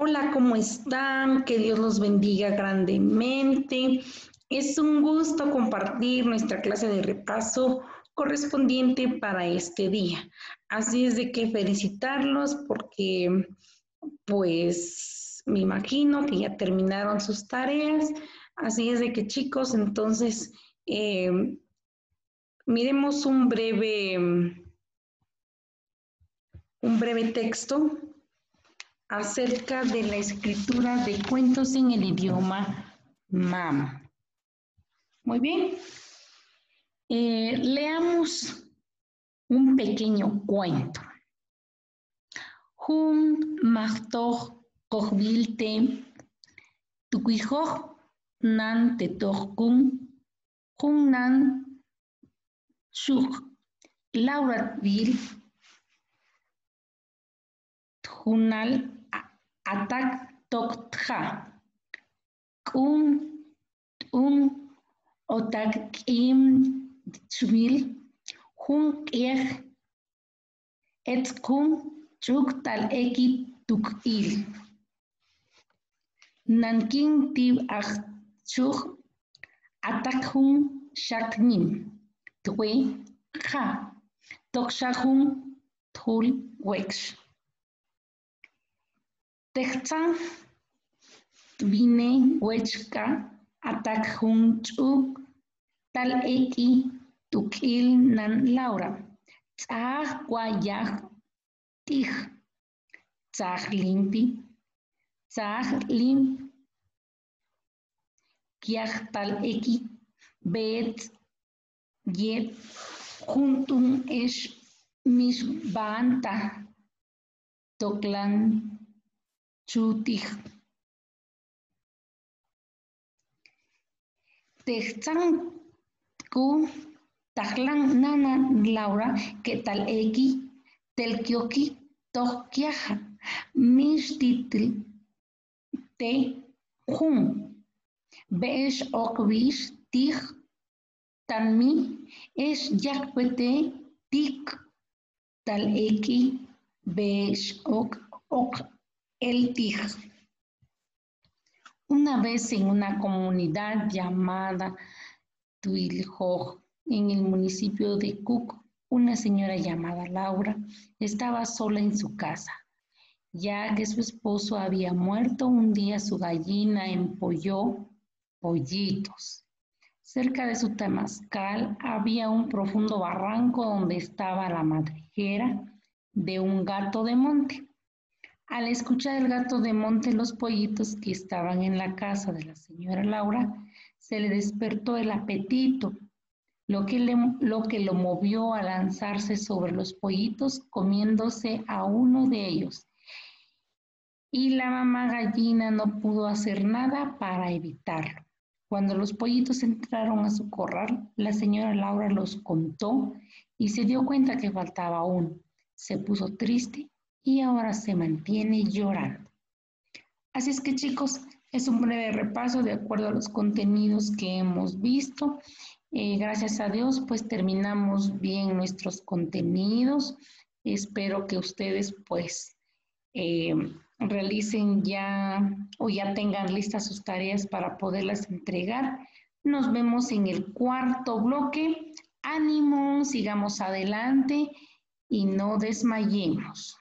Hola, ¿cómo están? Que Dios los bendiga grandemente. Es un gusto compartir nuestra clase de repaso correspondiente para este día. Así es de que felicitarlos porque pues me imagino que ya terminaron sus tareas. Así es de que chicos, entonces miremos un breve texto acerca de la escritura de cuentos en el idioma MAM. Muy bien, leamos un pequeño cuento. Hun machtoch kochwilte tuquijoch nan tetochkun hun nan shuk laurat-vil hunal atak toktja kun otak im chwil hun kiech etkun chuk tal eki tukil nankin tib ach chuk atak hun shaknim twe ha tokshahun tul wex Techtan vine wechka atak hun chuk tal eki tukil nan Laura. Tzah guayaj tij. Tzah limpi. Tzah lim. Kiaj tal eki bet yet juntum es mis banta toklan chutij. Techtan ku tajlan nana Laura que tal eki telkioki tokiaja mistitl te jun besh okvish tij tanmi es yakpete tik tal eki besh ok el tij. Una vez en una comunidad llamada Tuiljoj, en el municipio de Cook, una señora llamada Laura estaba sola en su casa. Ya que su esposo había muerto, un día su gallina empolló pollitos. Cerca de su temazcal había un profundo barranco donde estaba la madriguera de un gato de monte. Al escuchar el gato de monte los pollitos que estaban en la casa de la señora Laura, se le despertó el apetito, lo que lo movió a lanzarse sobre los pollitos comiéndose a uno de ellos. Y la mamá gallina no pudo hacer nada para evitarlo. Cuando los pollitos entraron a su corral, la señora Laura los contó y se dio cuenta que faltaba uno. Se puso triste y ahora se mantiene llorando. Así es que chicos, es un breve repaso de acuerdo a los contenidos que hemos visto. Gracias a Dios, pues terminamos bien nuestros contenidos. Espero que ustedes pues realicen ya o ya tengan listas sus tareas para poderlas entregar. Nos vemos en el cuarto bloque. Ánimo, sigamos adelante y no desmayemos.